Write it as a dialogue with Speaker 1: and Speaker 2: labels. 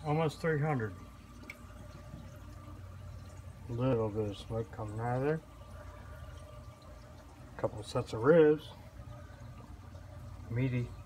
Speaker 1: Almost 300. A little bit of smoke coming out of there. A couple sets of ribs. Meaty.